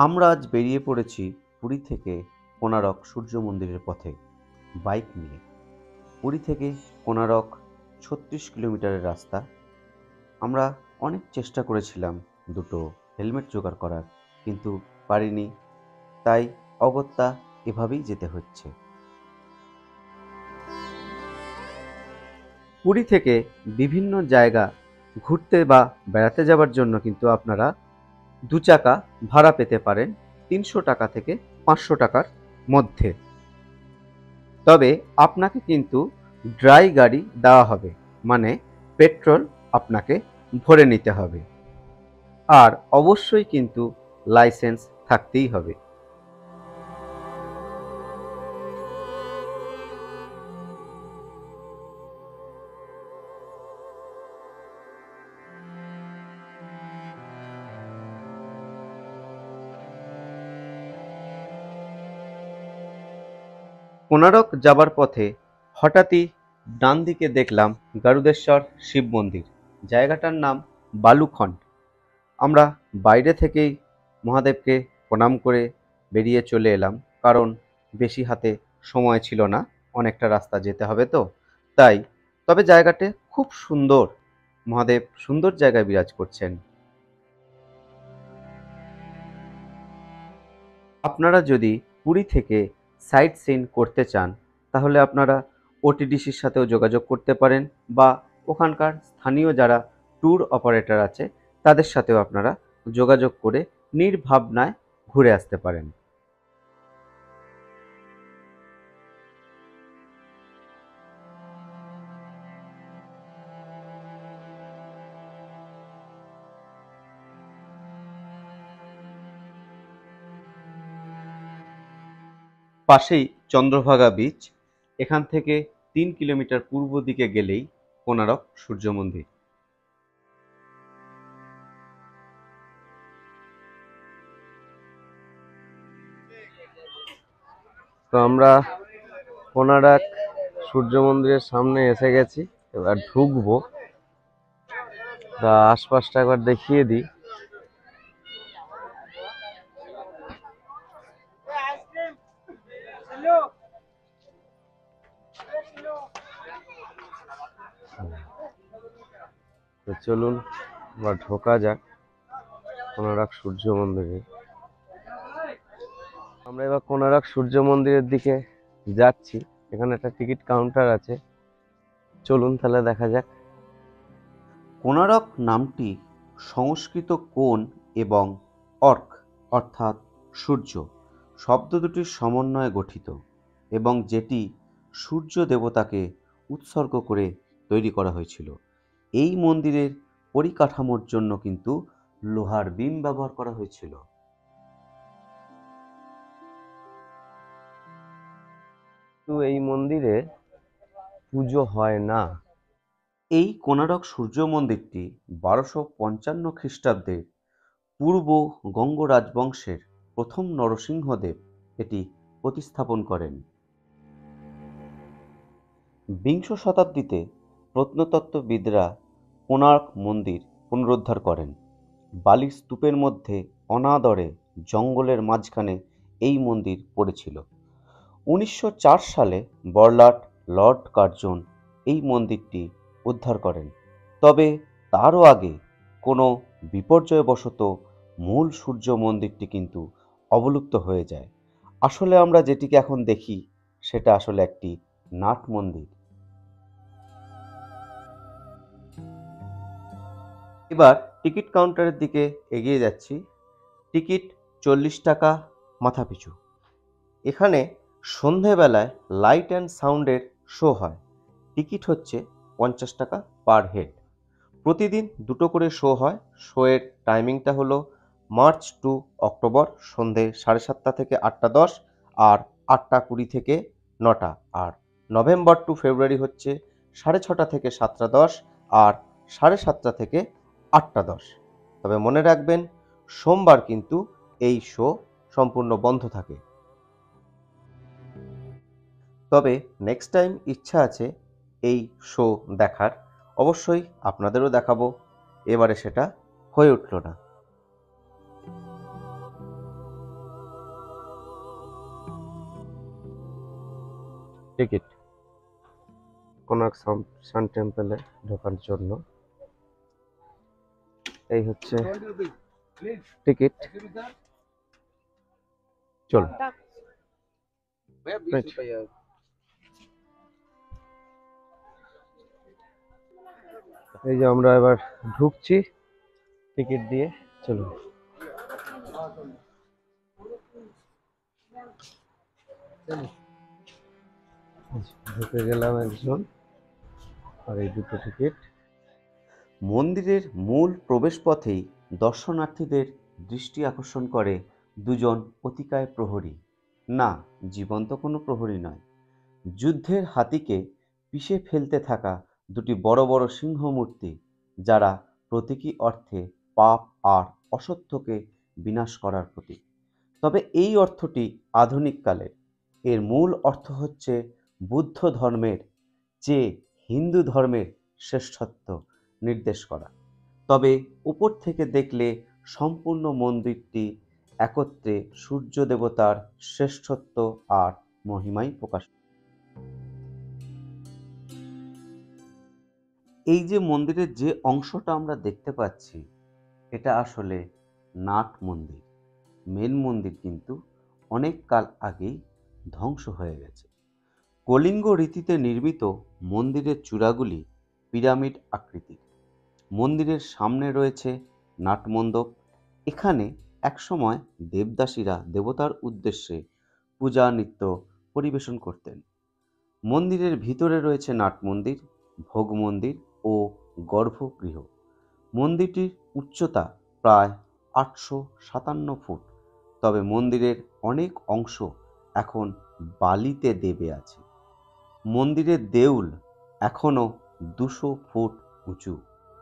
আমরা আজ বেরিয়ে পড়েছি পুরী থেকে কোণারক সূর্য মন্দিরের পথে বাইক নিয়ে। পুরী থেকে কোণারক ৩৬ কিলোমিটারের রাস্তা। আমরা অনেক চেষ্টা করেছিলাম দুটো হেলমেট জোগাড় করার, কিন্তু পারিনি। তাই অগত্যা এভাবেই যেতে হচ্ছে। পুরী থেকে বিভিন্ন জায়গা ঘুরতে বা বেড়াতে যাওয়ার জন্য কিন্তু আপনারা দু চাকা ভাড়া পেতে পারেন ৩০০ টাকা থেকে ৫০০ টাকার মধ্যে। তবে আপনাকে কিন্তু ড্রাই গাড়ি দেওয়া হবে, মানে পেট্রোল আপনাকে ভরে নিতে হবে। আর অবশ্যই কিন্তু লাইসেন্স থাকতেই হবে। কোণারক যাবার পথে হঠাৎই ডান দিকে দেখলাম গারুদেশ্বর শিব মন্দির। জায়গাটার নাম বালুখণ্ড। আমরা বাইরে থেকেই মহাদেবকে প্রণাম করে বেরিয়ে চলে এলাম, কারণ বেশি হাতে সময় ছিল না, অনেকটা রাস্তা যেতে হবে তো তাই। তবে জায়গাটা খুব সুন্দর, মহাদেব সুন্দর জায়গায় বিরাজ করছেন। আপনারা যদি পুরী থেকে সাইট সিন করতে চান, তাহলে আপনারা ওটিডিসির সাথেও যোগাযোগ করতে পারেন, বা ওখানকার স্থানীয় যারা ট্যুর অপারেটর আছে তাদের সাথেও আপনারা যোগাযোগ করে নির্ভাবনায় ঘুরে আসতে পারেন। পাশেই চন্দ্রভাগা বিচ। এখান থেকে ৩ কিলোমিটার পূর্ব দিকে গেলেই কোণারক সূর্য মন্দির। তো আমরা কোণারক সূর্য মন্দিরের সামনে এসে গেছি, এবার ঢুকবো। তা আশপাশটা একবার দেখিয়ে দিই। তো চলুন এবার ঢোকা যাক কোণারক সূর্য মন্দিরে। আমরা এবার কোণারক সূর্য মন্দিরের দিকে যাচ্ছি। এখানে একটা টিকিট কাউন্টার আছে, চলুন তাহলে দেখা যাক। কোণারক নামটি সংস্কৃত কোণ এবং অর্ক অর্থাৎ সূর্য শব্দ দুটির সমন্বয়ে গঠিত, এবং যেটি সূর্য দেবতাকে উৎসর্গ করে তৈরি করা হয়েছিল। এই মন্দিরের পরিকাঠামোর জন্য কিন্তু লোহার বিম ব্যবহার করা হয়েছিল। তো এই মন্দিরে পুজো হয় না। এই কোণারক সূর্য মন্দিরটি ১২৫৫ খ্রিস্টাব্দের পূর্ব গঙ্গ রাজবংশের প্রথম নরসিংহদেব এটি প্রতিস্থাপন করেন। বিংশ শতাব্দীতে প্রত্নতত্ত্ববিদরা কোণার্ক মন্দির পুনরুদ্ধার করেন। বালির স্তূপের মধ্যে অনাদরে জঙ্গলের মাঝখানে এই মন্দির পড়েছিল। ১৯০৪ সালে বড়লাট লর্ড কার্জন এই মন্দিরটি উদ্ধার করেন। তবে তারও আগে কোনো বিপর্যয়বশত মূল সূর্য মন্দিরটি কিন্তু অবলুপ্ত হয়ে যায়। আসলে আমরা যেটিকে এখন দেখি সেটা আসলে একটি নাট মন্দির। এবার টিকিট কাউন্টারের দিকে এগিয়ে যাচ্ছি। টিকিট ৪০ টাকা মাথাপিছু। এখানে সন্ধেবেলায় লাইট অ্যান্ড সাউন্ডের শো হয়। টিকিট হচ্ছে ৫০ টাকা পার হেড। প্রতিদিন দুটো করে শো হয়। শোয়ের টাইমিংটা হলো মার্চ টু অক্টোবর সন্ধে ৭:৩০ থেকে ৮:১০, আর ৮:২০ থেকে ৯টা। আর নভেম্বর টু ফেব্রুয়ারি হচ্ছে ৬:৩০ থেকে ৭:১০, আর ৭:৩০ থেকে ৮:১০। তবে মনে রাখবেন, সোমবার কিন্তু এই শো সম্পূর্ণ বন্ধ থাকে। তবে নেক্সট টাইম ইচ্ছা আছে এই শো দেখার, অবশ্যই আপনাদেরও দেখাবো। এবারে সেটা হয়ে উঠল না। টিকিট কোনার্ক সান টেম্পলে ঢোকার জন্য। এই হচ্ছে টিকিট। চল এই যে আমরা এবার ঢুকছি টিকিট দিয়ে। চলো ঢুকে গেলাম একজন, আর এই দুটো টিকিট। মন্দিরের মূল প্রবেশপথেই দর্শনার্থীদের দৃষ্টি আকর্ষণ করে দুজন অতিকায় প্রহরী, না জীবন্ত কোনো প্রহরী নয়, যুদ্ধের হাতিকে পিষে ফেলতে থাকা দুটি বড় বড় সিংহমূর্তি, যারা প্রতীকী অর্থে পাপ আর অসত্যকে বিনাশ করার প্রতীক। তবে এই অর্থটি আধুনিক কালের। এর মূল অর্থ হচ্ছে বুদ্ধ ধর্মের চেয়ে হিন্দু ধর্মের শ্রেষ্ঠত্ব নির্দেশ করা। তবে উপর থেকে দেখলে সম্পূর্ণ মন্দিরটি একত্রে সূর্য দেবতার শ্রেষ্ঠত্ব আর মহিমাই প্রকাশ। এই যে মন্দিরের যে অংশটা আমরা দেখতে পাচ্ছি, এটা আসলে নাট মন্দির। মেন মন্দির কিন্তু অনেক কাল আগেই ধ্বংস হয়ে গেছে। কলিঙ্গ রীতিতে নির্মিত মন্দিরের চূড়াগুলি পিরামিড আকৃতির। মন্দিরের সামনে রয়েছে নাটমণ্ডপ। এখানে একসময় দেবদাসীরা দেবতার উদ্দেশ্যে পূজা নৃত্য পরিবেশন করতেন। মন্দিরের ভিতরে রয়েছে নাট মন্দির, ভোগ মন্দির ও গর্ভগৃহ। মন্দিরটির উচ্চতা প্রায় 857 ফুট। তবে মন্দিরের অনেক অংশ এখন বালিতে দেবে আছে। মন্দিরের দেউল এখনো 200 ফুট উঁচু।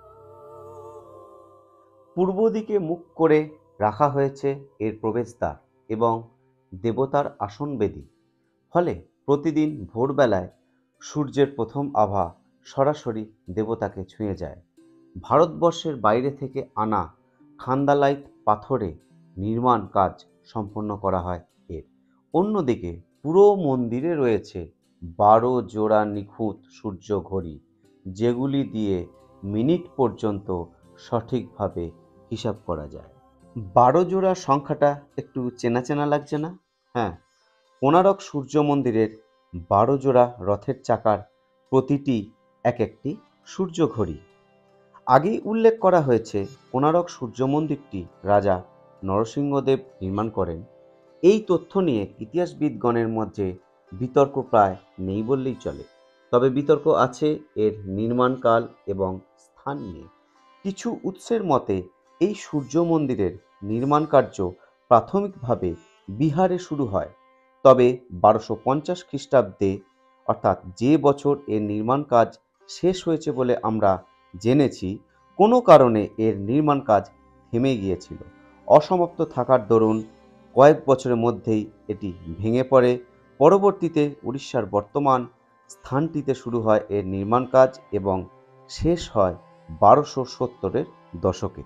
পূর্ব দিকে মুখ করে রাখা হয়েছে এর প্রবেশদ্বার এবং দেবতার আসনবেদী। ফলে প্রতিদিন ভোরবেলায় সূর্যের প্রথম আভা সরাসরি দেবতাকে ছুঁয়ে যায়। ভারতবর্ষের বাইরে থেকে আনা খান্দালাইট পাথরে নির্মাণ কাজ সম্পন্ন করা হয় এর। অন্যদিকে পুরো মন্দিরে রয়েছে 12 জোড়া নিখুঁত সূর্য ঘড়ি, যেগুলি দিয়ে মিনিট পর্যন্ত সঠিকভাবে হিসাব করা যায়। 12 জোড়া সংখ্যাটা একটু চেনা চেনা লাগছে না? হ্যাঁ, কোণারক সূর্য মন্দিরের 12 জোড়া রথের চাকার প্রতিটি এক একটি সূর্য ঘড়ি। আগেই উল্লেখ করা হয়েছে কোণারক সূর্য মন্দিরটি রাজা নরসিংহদেব নির্মাণ করেন। এই তথ্য নিয়ে ইতিহাসবিদগণের মধ্যে বিতর্ক প্রায় নেই বললেই চলে। তবে বিতর্ক আছে এর নির্মাণকাল এবং স্থান নিয়ে। কিছু উৎসের মতে এই সূর্য মন্দিরের নির্মাণ কার্য প্রাথমিকভাবে বিহারে শুরু হয়। তবে 1250 খ্রিস্টাব্দে, অর্থাৎ যে বছর এর নির্মাণ কাজ শেষ হয়েছে বলে আমরা জেনেছি, কোনো কারণে এর নির্মাণ কাজ থেমে গিয়েছিল। অসমাপ্ত থাকার দরুন কয়েক বছরের মধ্যেই এটি ভেঙে পড়ে। পরবর্তীতে উড়িষ্যার বর্তমান স্থানটিতে শুরু হয় এর নির্মাণ কাজ এবং শেষ হয় 1270-এর দশকে।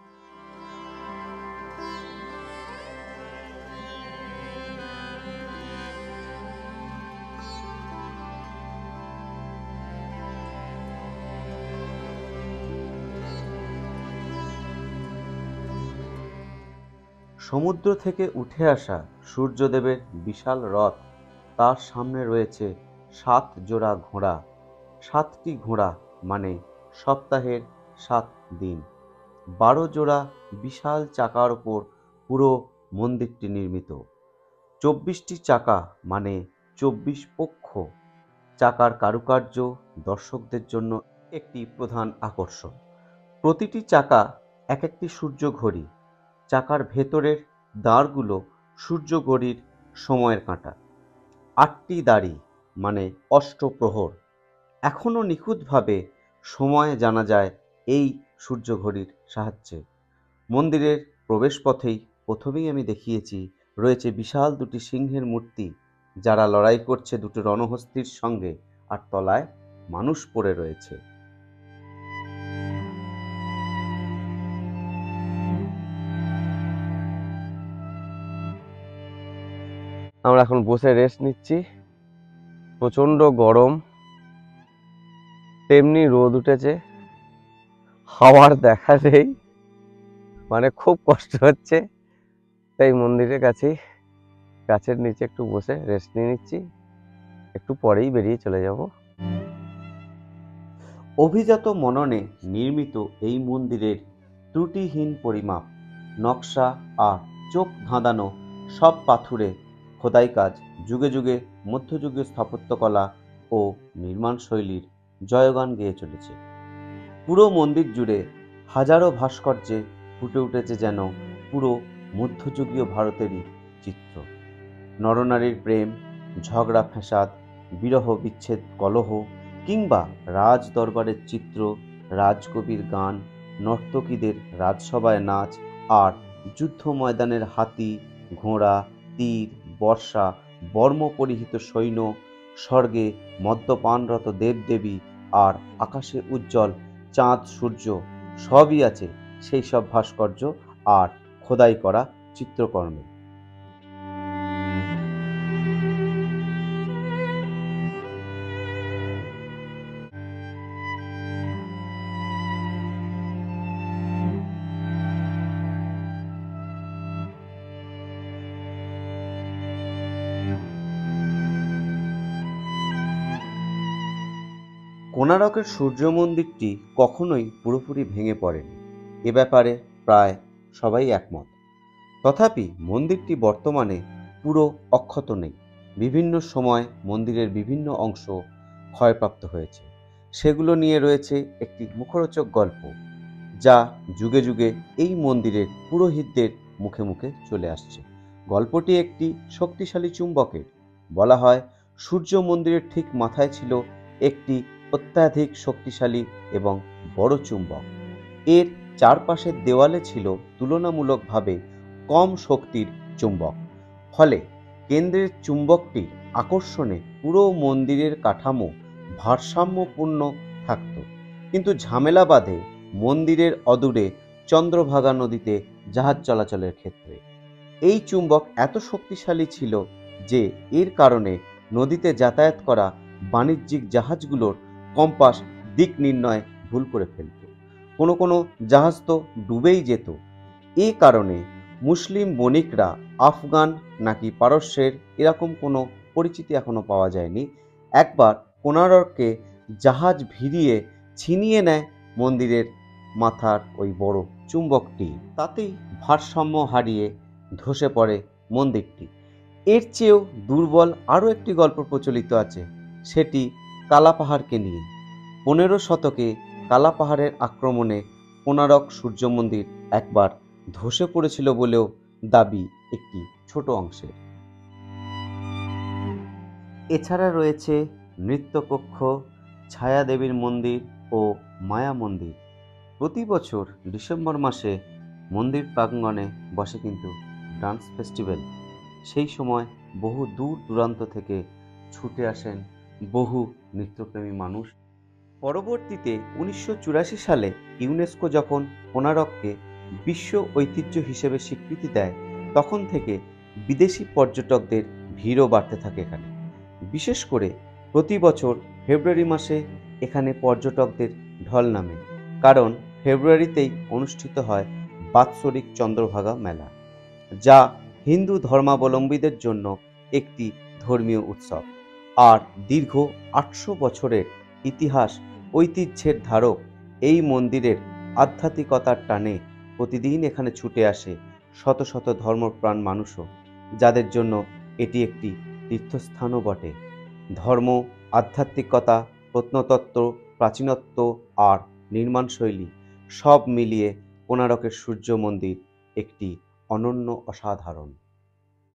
সমুদ্র থেকে উঠে আসা সূর্যদেবের বিশাল রথ, তার সামনে রয়েছে 7 জোড়া ঘোড়া। 7টি ঘোড়া মানে সপ্তাহের 7 দিন। 12 জোড়া বিশাল চাকার ওপর পুরো মন্দিরটি নির্মিত। 24টি চাকা মানে 24 পক্ষ। চাকার কারুকার্য দর্শকদের জন্য একটি প্রধান আকর্ষণ। প্রতিটি চাকা এক একটি সূর্য ঘড়ি। চাকার ভেতরের দাঁড়গুলো সূর্য ঘড়ির সময়ের কাঁটা। 8টি দাড়ি মানে অষ্টপ্রহর। এখনও নিখুঁতভাবে সময় জানা যায় এই সূর্য ঘড়ির সাহায্যে। মন্দিরের প্রবেশপথেই প্রথমেই আমি দেখিয়েছি রয়েছে বিশাল দুটি সিংহের মূর্তি, যারা লড়াই করছে দুটো রণহস্তীর সঙ্গে, আর তলায় মানুষ পড়ে রয়েছে। আমরা এখন বসে রেস্ট নিচ্ছি। প্রচণ্ড গরম, তেমনি রোদ উঠেছে, হাওয়ার দেখা নেই, মানে খুব কষ্ট হচ্ছে। তাই মন্দিরের কাছেই গাছের নিচে একটু বসে রেস্ট নিয়ে নিচ্ছি, একটু পরেই বেরিয়ে চলে যাব। অভিজাত মননে নির্মিত এই মন্দিরের ত্রুটিহীন পরিমাপ, নকশা আর চোখ ধাঁধানো সব পাথুরে খোদাই কাজ যুগে যুগে মধ্যযুগীয় স্থাপত্যকলা ও নির্মাণ শৈলীর জয়গান গেয়ে চলেছে। পুরো মন্দির জুড়ে হাজারো ভাস্কর্যে ফুটে উঠেছে যেন পুরো মধ্যযুগীয় ভারতেরই চিত্র। নরনারীর প্রেম, ঝগড়া ফ্যাসাদ, বিরহ বিচ্ছেদ কলহ, কিংবা রাজ দরবারের চিত্র, রাজকবির গান, নর্তকীদের রাজসভায় নাচ, আর যুদ্ধ ময়দানের হাতি, ঘোড়া, তীর, বর্ষা, বর্ম পরিহিত সৈন্য, স্বর্গে মদ্যপানরত দেবদেবী, আর আকাশে উজ্জ্বল চাঁদ সূর্য, সবই আছে সেই সব ভাস্কর্য আর খোদাই করা চিত্রকর্মে। কোণারকের সূর্য মন্দিরটি কখনোই পুরোপুরি ভেঙে পড়েনি, এ ব্যাপারে প্রায় সবাই একমত। তথাপি মন্দিরটি বর্তমানে পুরো অক্ষত নেই। বিভিন্ন সময় মন্দিরের বিভিন্ন অংশ ক্ষয়প্রাপ্ত হয়েছে। সেগুলো নিয়ে রয়েছে একটি মুখরোচক গল্প, যা যুগে যুগে এই মন্দিরের পুরোহিতদের মুখে মুখে চলে আসছে। গল্পটি একটি শক্তিশালী চুম্বকের। বলা হয়, সূর্য মন্দিরের ঠিক মাথায় ছিল একটি অত্যাধিক শক্তিশালী এবং বড় চুম্বক। এর চারপাশের দেওয়ালে ছিল তুলনামূলকভাবে কম শক্তির চুম্বক। ফলে কেন্দ্রের চুম্বকটির আকর্ষণে পুরো মন্দিরের কাঠামো ভারসাম্যপূর্ণ থাকত। কিন্তু ঝামেলা বাধে মন্দিরের অদূরে চন্দ্রভাগা নদীতে জাহাজ চলাচলের ক্ষেত্রে। এই চুম্বক এত শক্তিশালী ছিল যে এর কারণে নদীতে যাতায়াত করা বাণিজ্যিক জাহাজগুলোর কম্পাস দিক নির্ণয় ভুল করে ফেলত। কোনো কোনো জাহাজ তো ডুবেই যেত। এই কারণে মুসলিম বণিকরা আফগান নাকি পারস্যের এরকম কোনো পরিচিতি এখনো পাওয়া যায়নি, একবার কোণারকে জাহাজ ভিড়িয়ে ছিনিয়ে নেয় মন্দিরের মাথার ওই বড় চুম্বকটি। তাতেই ভারসাম্য হারিয়ে ধসে পড়ে মন্দিরটি। এর চেয়েও দুর্বল আরও একটি গল্প প্রচলিত আছে, সেটি কালাপাহাড়কে নিয়ে। 15 শতকে কালাপাহাড়ের আক্রমণে কোণারক সূর্য মন্দির একবার ধসে পড়েছিল বলেও দাবি একটি ছোট অংশের। এছাড়া রয়েছে নৃত্যকক্ষ, ছায়াদেবীর মন্দির ও মায়া মন্দির। প্রতি বছর ডিসেম্বর মাসে মন্দির প্রাঙ্গণে বসে কিন্তু ডান্স ফেস্টিভ্যাল। সেই সময় বহু দূর দূরান্ত থেকে ছুটে আসেন বহু নৃত্যপ্রেমী মানুষ। পরবর্তীতে 1984 সালে ইউনেস্কো যখন কোণারককে বিশ্ব ঐতিহ্য হিসেবে স্বীকৃতি দেয়, তখন থেকে বিদেশি পর্যটকদের ভিড়ও বাড়তে থাকে এখানে। বিশেষ করে প্রতি বছর ফেব্রুয়ারি মাসে এখানে পর্যটকদের ঢল নামে, কারণ ফেব্রুয়ারিতেই অনুষ্ঠিত হয় বাৎসরিক চন্দ্রভাগা মেলা, যা হিন্দু ধর্মাবলম্বীদের জন্য একটি ধর্মীয় উৎসব। আর দীর্ঘ 800 বছরের ইতিহাস ঐতিহ্যের ধারক এই মন্দিরের আধ্যাত্মিকতার টানে প্রতিদিন এখানে ছুটে আসে শত শত ধর্মপ্রাণ মানুষও, যাদের জন্য এটি একটি তীর্থস্থানও বটে। ধর্ম, আধ্যাত্মিকতা, প্রত্নতত্ত্ব, প্রাচীনত্ব আর নির্মাণশৈলী সব মিলিয়ে কোণারকের সূর্য মন্দির একটি অনন্য, অসাধারণ।